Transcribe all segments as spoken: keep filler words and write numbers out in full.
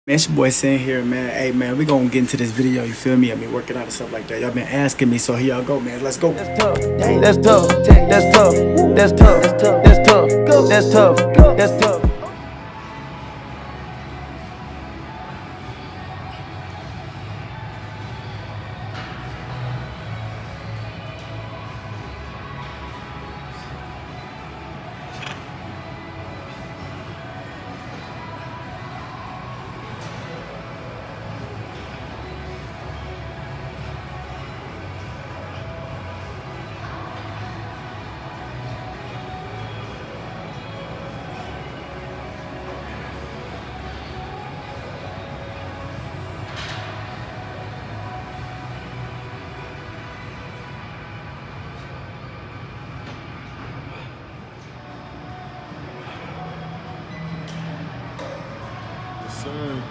Man, it's your boy Sin here, man. Hey, man, we gonna get into this video, you feel me? I mean, working out and stuff like that. Y'all been asking me, so here y'all go, man. Let's go. That's tough. That's tough. That's tough. That's tough. That's tough. That's tough. That's tough. That's tough. Sir.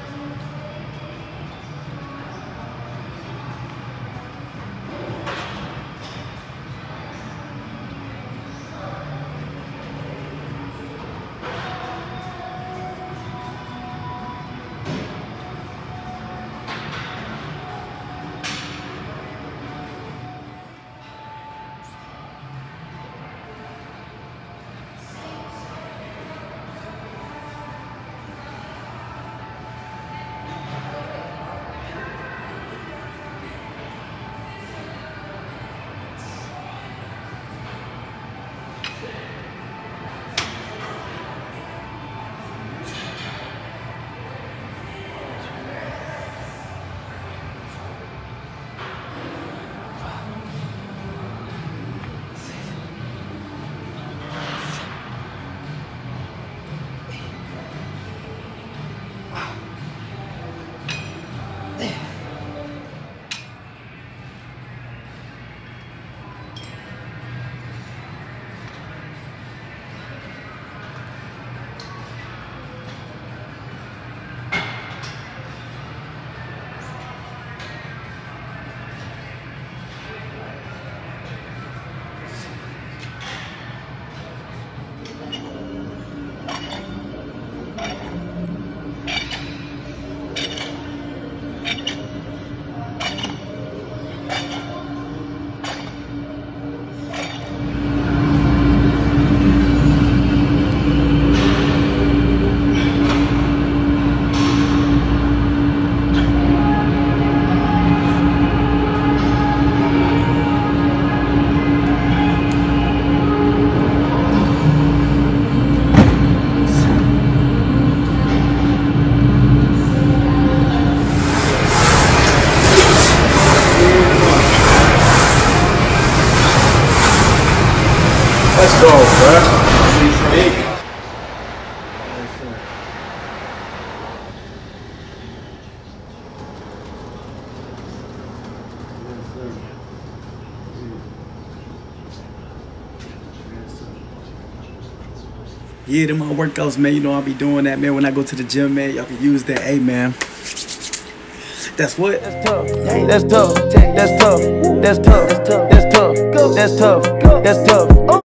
Let's go, bruh. Yeah, them my workouts, man. You know I'll be doing that, man. When I go to the gym, man, y'all can use that. Hey, man. That's what? That's tough. That's tough. That's tough. That's tough. That's tough. That's tough. That's tough. That's tough.